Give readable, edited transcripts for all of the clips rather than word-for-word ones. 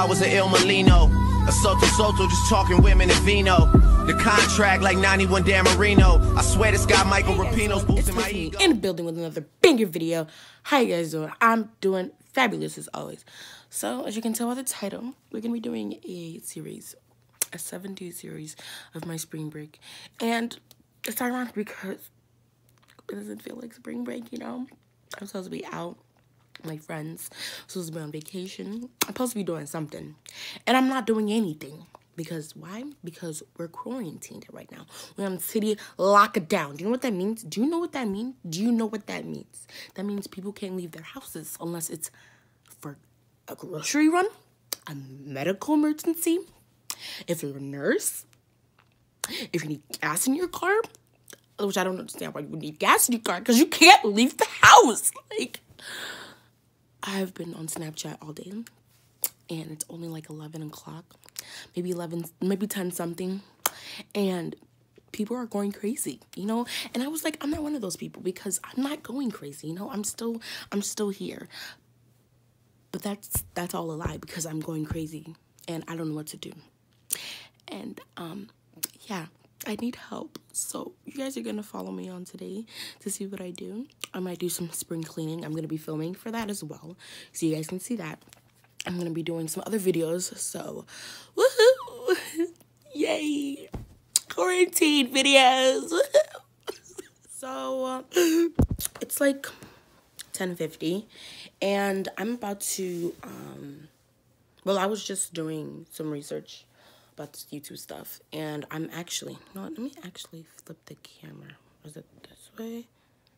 was an Il Molino. A Soto, just talking women and vino. The contract like 91 Dan Marino. I swear this guy Michael Rapino's boosting my ego. In the building with another banger video. How you guys doing? I'm doing fabulous as always. So, as you can tell by the title, we're going to be doing a series. A 7-day series of my spring break. And it's ironic because it doesn't feel like spring break, you know? I'm supposed to be out with my friends. I'm supposed to be on vacation. I'm supposed to be doing something. And I'm not doing anything. Because why? Because we're quarantined right now. We're on city lockdown. Do you know what that means? Do you know what that means? Do you know what that means? That means people can't leave their houses unless it's for a grocery run, a medical emergency, if you're a nurse, if you need gas in your car, which I don't understand why you would need gas in your car, because you can't leave the house. Like, I've been on Snapchat all day, and it's only like 11 o'clock, maybe 11, maybe 10 something, and people are going crazy, you know? And I was like, I'm not one of those people, because I'm not going crazy, you know? I'm still here. But that's all a lie, because I'm going crazy, and I don't know what to do. And, yeah, I need help. So you guys are going to follow me on today to see what I do. I might do some spring cleaning. I'm going to be filming for that as well, so you guys can see that. I'm going to be doing some other videos, so woohoo! Yay! Quarantine videos! So, it's like 10:50, and I'm about to, well, I was just doing some research about this YouTube stuff, and I'm actually, no, let me actually flip the camera. Is it this way?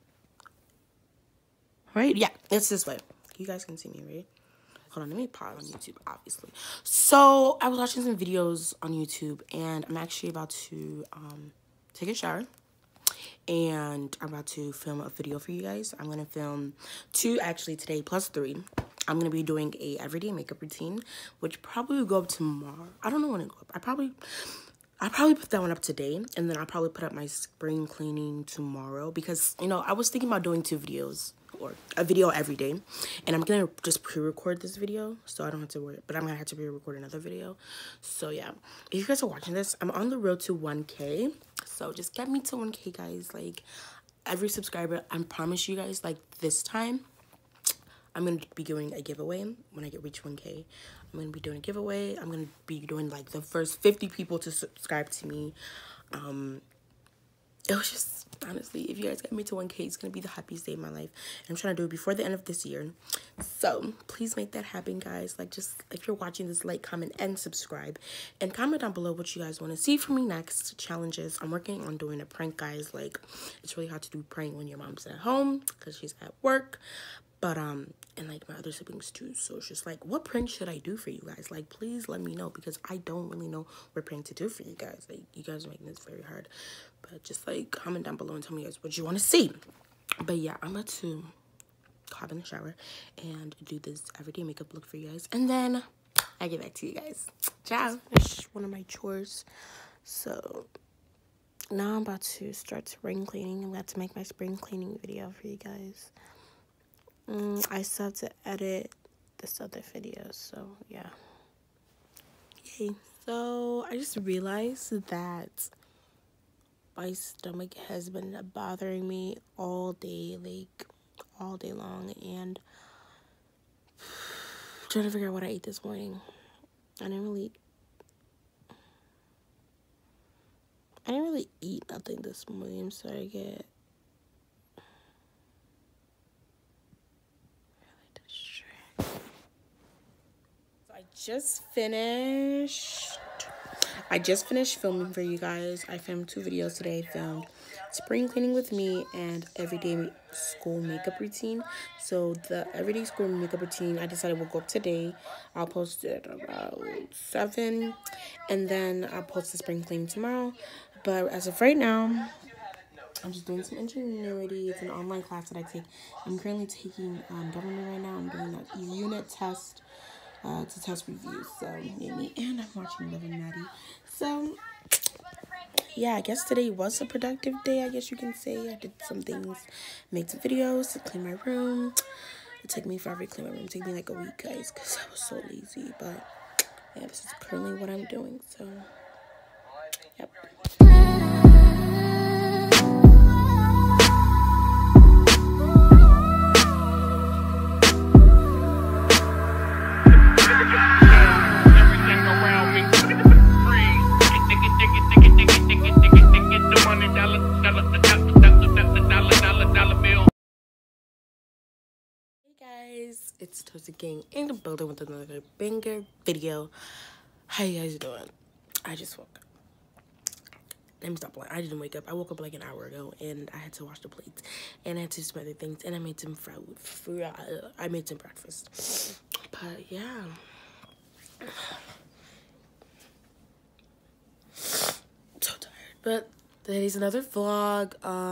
Right? Yeah, it's this way. You guys can see me, right? Hold on, let me pause on YouTube, obviously. So, I was watching some videos on YouTube, and I'm actually about to, take a shower, and I'm about to film a video for you guys. I'm going to film 2, actually, today, plus 3. I'm going to be doing a everyday makeup routine, which probably will go up tomorrow. I don't know when it go up. I'll probably put that one up today, and then I'll probably put up my spring cleaning tomorrow, because, you know, I was thinking about doing 2 videos, or a video every day, and I'm going to just pre-record this video, so I don't have to worry, but I'm going to have to pre-record another video. So, yeah, if you guys are watching this, I'm on the road to 1K, so just get me to 1K, guys. Like, every subscriber, I promise you guys, like, this time, I'm going to be doing a giveaway when I reach 1K. I'm going to be doing a giveaway. I'm going to be doing, like, the first 50 people to subscribe to me. It was just, honestly, if you guys get me to 1K, it's going to be the happiest day of my life. And I'm trying to do it before the end of this year. So, please make that happen, guys. Like, just, if you're watching this, like, comment, and subscribe. And comment down below what you guys want to see from me next. Challenges. I'm working on doing a prank, guys. Like, it's really hard to do prank when your mom's at home, because she's at work. But, and, like, my other siblings, too. So, it's just, like, what prank should I do for you guys? Like, please let me know, because I don't really know what prank to do for you guys. Like, you guys are making this very hard. But just, like, comment down below and tell me, guys, what you want to see. But, yeah, I'm about to hop in the shower and do this everyday makeup look for you guys. And then I get back to you guys. Ciao. It's one of my chores. So, now I'm about to start spring cleaning. I'm about to make my spring cleaning video for you guys. I still have to edit this other video, so yeah. Yay. So I just realized that my stomach has been bothering me all day, like all day long, and I'm trying to figure out what I ate this morning. I didn't really eat nothing this morning, so I just finished filming for you guys. I filmed 2 videos today. I filmed spring cleaning with me and everyday school makeup routine. So the everyday school makeup routine, I decided will go up today. I'll post it about 7, and then I'll post the spring cleaning tomorrow. But as of right now, I'm just doing some ingenuity. It's an online class that I take. I'm currently taking government right now. I'm doing that unit test. To test reviews, so me, and I'm watching Love and Maddie. So yeah, I guess today was a productive day, I guess you can say. I did some things, made some videos to clean my room. It took me forever to clean my room. It took me like a week, guys, because I was so lazy. But yeah, this is currently what I'm doing. So, yep. Guys, it's Toasted Gang in the building with another banger video. How you guys doing? I just woke up. Let me stop lying. I didn't wake up. I woke up like an hour ago, and I had to wash the plates, and I had to do some other things, and I made some food. I made some breakfast. But yeah, so tired. But today's another vlog.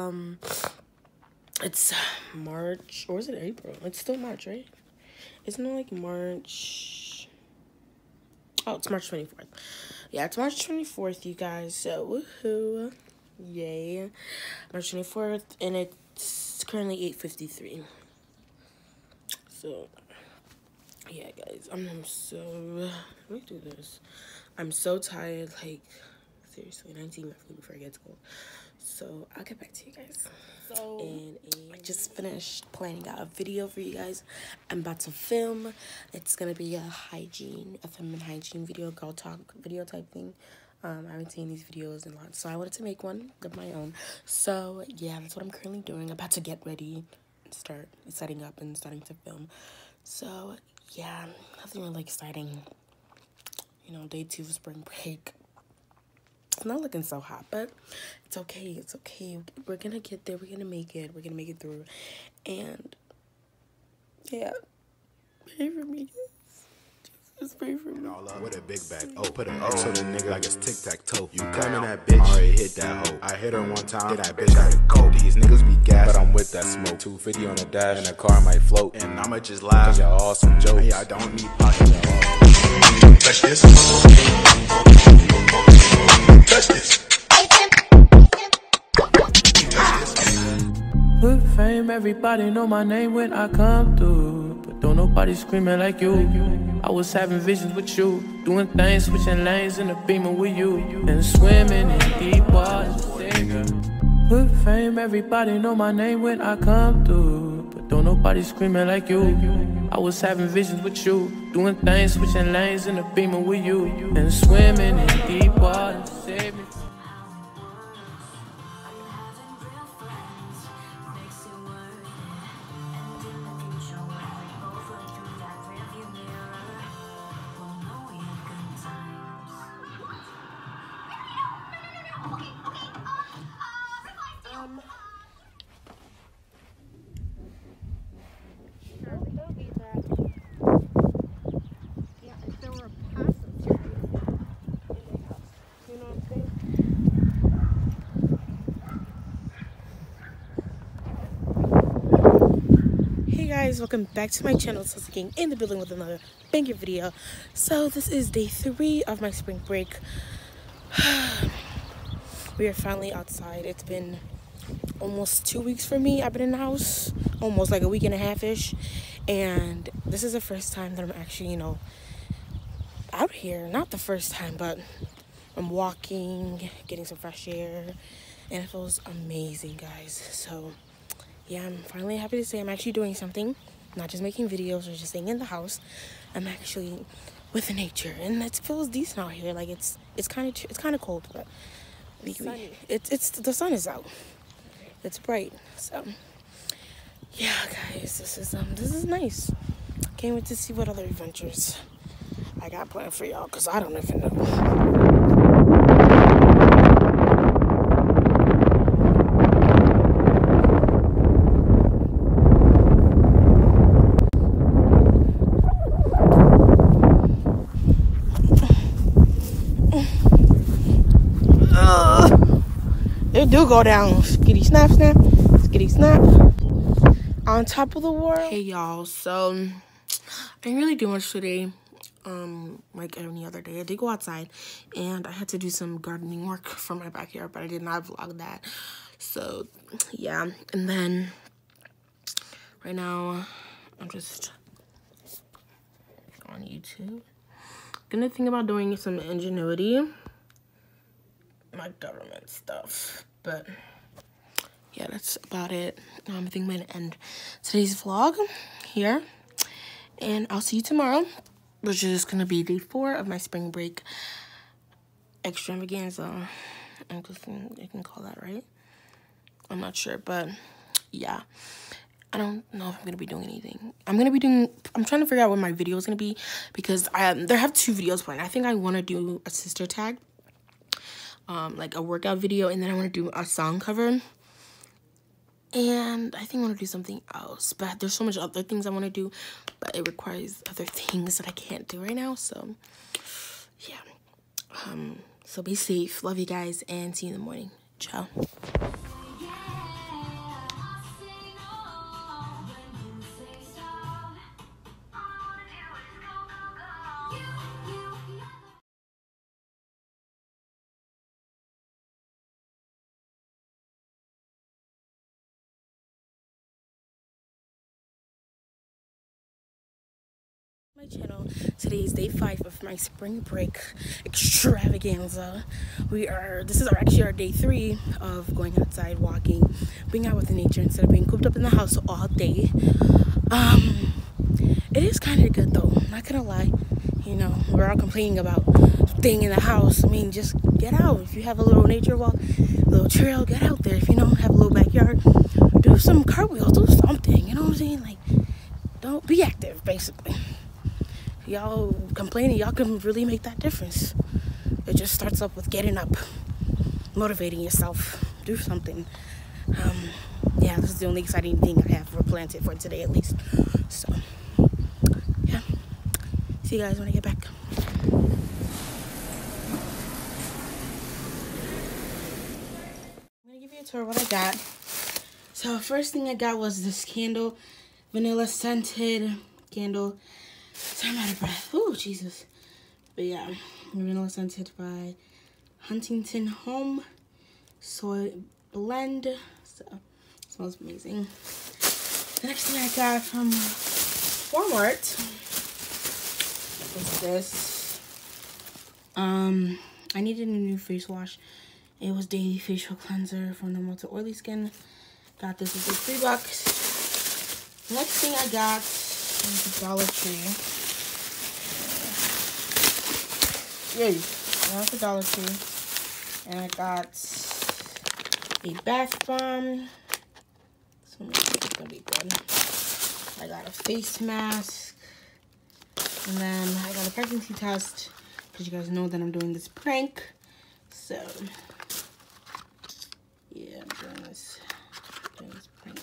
It's March, or is it April? It's still March, right? Isn't it like March? Oh, it's March 24th. Yeah, it's March 24th, you guys. So, woohoo. Yay. March 24th, and it's currently 8:53. So, yeah, guys. I'm so... Let me do this. I'm so tired. Like, seriously, 19 minutes before I get to school. So, I'll get back to you guys. And I just finished planning out a video for you guys. I'm about to film. It's gonna be a feminine hygiene video, girl talk video type thing. I haven't seen these videos in a lot, so I wanted to make one of my own. So yeah, that's what I'm currently doing. I'm about to get ready and start setting up and starting to film. So yeah, nothing really exciting. You know, day 2 of spring break. It's not looking so hot, but it's okay. It's okay. We're gonna get there. We're gonna make it. We're gonna make it through. And yeah, pray for me. Just pray for me. With a big bag. Oh, put an O to the nigga like it's tic-tac-toe. You claiming that bitch? Already hit that hoe. I hit her one time. Did that bitch got a coat? These niggas be gas, but I'm with that smoke. 250 on the dash, and the car might float. And I'ma just laugh, cause y'all all some jokes. Yeah, I don't need pockets. Touch this. Touch this. With fame, everybody know my name when I come through. But don't nobody screaming like you. I was having visions with you, doing things, switching lanes in the Beamer with you, and swimming in deep waters. With fame, everybody know my name when I come through. But don't nobody screaming like you. I was having visions with you, doing things, switching lanes in the Beamer with you, and swimming in deep waters. Save me. Hey guys, welcome back to my channel. Toasted Gang in the building with another banger video. So this is day 3 of my spring break. We are finally outside. It's been almost 2 weeks for me. I've been in the house, almost like a week and a half-ish, and this is the first time that I'm actually, you know, out here. Not the first time, but I'm walking, getting some fresh air, and it feels amazing, guys. So yeah, I'm finally happy to say I'm actually doing something, not just making videos or just staying in the house. I'm actually with nature, and it feels decent out here. Like it's kind of cold, but it's the sun is out. It's bright. So yeah, guys, this is nice. Can't wait to see what other adventures I got planned for y'all, because I don't even know. It do go down. Skitty snap snap. Skitty snap. On top of the world. Hey y'all, so I didn't really do much today. Like any other day. I did go outside and I had to do some gardening work for my backyard, but I did not vlog that. So yeah, and then right now I'm just on YouTube. Gonna think about doing some ingenuity, my government stuff, but yeah, that's about it. I think I'm gonna end today's vlog here, and I'll see you tomorrow, which is gonna be day 4 of my spring break extravaganza. I can call that, right? I'm not sure, but yeah. I don't know if I'm gonna be doing anything. I'm trying to figure out what my video is gonna be, because there have 2 videos planned. I think I want to do a sister tag, like a workout video, and then I want to do a song cover, and I think I want to do something else. But there's so much other things I want to do, but it requires other things that I can't do right now. So yeah. So be safe. Love you guys, and see you in the morning. Ciao. My channel. Today is day 5 of my spring break extravaganza. This is actually our day 3 of going outside, walking, being out with the nature instead of being cooped up in the house all day. It is kind of good though, not gonna lie. You know, we're all complaining about staying in the house. I mean, just get out. If you have a little nature walk, a little trail, get out there. If you don't have a little backyard, do some cartwheels, do something, you know what I'm saying? Like, don't be active, basically. Y'all complaining, y'all can really make that difference. It just starts up with getting up, motivating yourself, do something. Yeah, this is the only exciting thing I have planted for today, at least. So yeah, see you guys when I get back. I'm gonna give you a tour of what I got. So first thing I got was this candle, vanilla scented candle. So I'm out of breath. Oh, Jesus. But yeah, vanilla scented by Huntington Home Soy Blend. So it smells amazing. The next thing I got from Walmart is this. I needed a new face wash. It was daily facial cleanser from normal to oily skin. Got this for $3. Next thing I got is a Dollar Tree. Yay, that's a Dollar Tree. And I got a bath bomb. So it's gonna be good. I got a face mask. And then I got a pregnancy test, because you guys know that I'm doing this prank. So yeah, I'm doing this prank.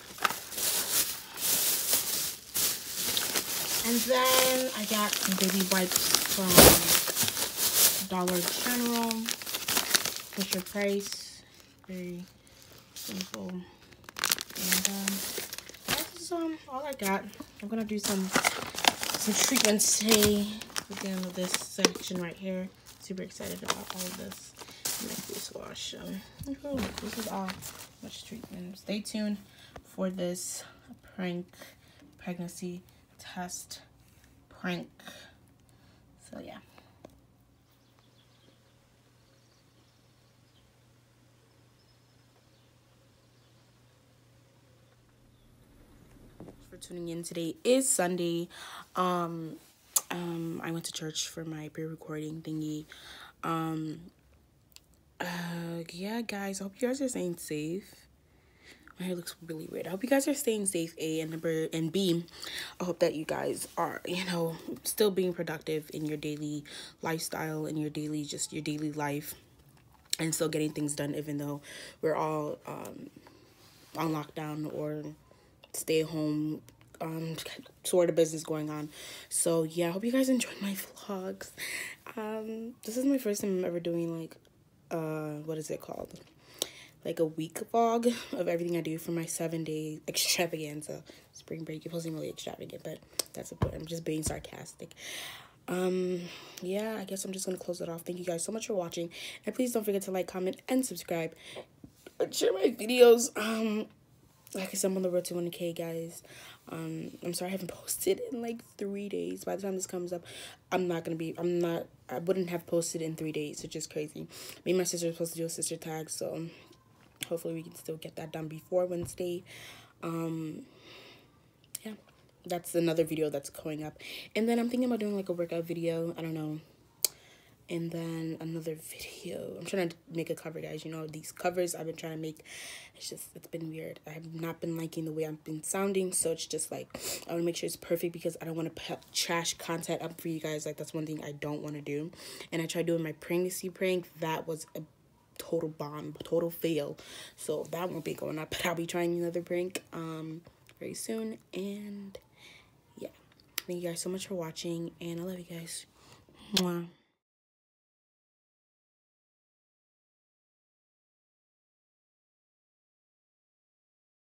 And then I got some baby wipes from Dollar General, Fisher Price, very simple. And that's all I got. I'm gonna do some treatments today within this section right here. Super excited about all of this. My face wash. This is all much treatment. Stay tuned for this prank, pregnancy test prank. So yeah. For tuning in. Today is Sunday. I went to church for my pre-recording thingy. Yeah, guys, I hope you guys are staying safe. My hair looks really weird. I hope you guys are staying safe, A, and B, I hope that you guys are, you know, still being productive in your daily lifestyle, in your daily life, and still getting things done, even though we're all on lockdown or stay at home sort of business going on. So yeah, I hope you guys enjoyed my vlogs. This is my first time I'm ever doing like what is it called, like a week vlog of everything I do for my 7-day extravaganza spring break. It wasn't really extravagant, but that's the point. I'm just being sarcastic. Yeah, I guess I'm just gonna close it off. Thank you guys so much for watching, and please don't forget to like, comment, and subscribe, and share my videos. Like I said, I'm on the road to 1K, guys. I'm sorry I haven't posted in like 3 days. By the time this comes up, I wouldn't have posted in 3 days. It's just crazy. Me and my sister are supposed to do a sister tag, so hopefully we can still get that done before Wednesday. Yeah, that's another video that's going up. And then I'm thinking about doing like a workout video. I don't know. And then another video. I'm trying to make a cover, guys. You know, these covers I've been trying to make, it's been weird. I have not been liking the way I've been sounding. So it's just like, I want to make sure it's perfect because I don't want to put trash content up for you guys. Like, that's one thing I don't want to do. And I tried doing my pregnancy prank. That was a total bomb, total fail. So that won't be going up. But I'll be trying another prank very soon. And yeah, thank you guys so much for watching. And I love you guys. Mwah.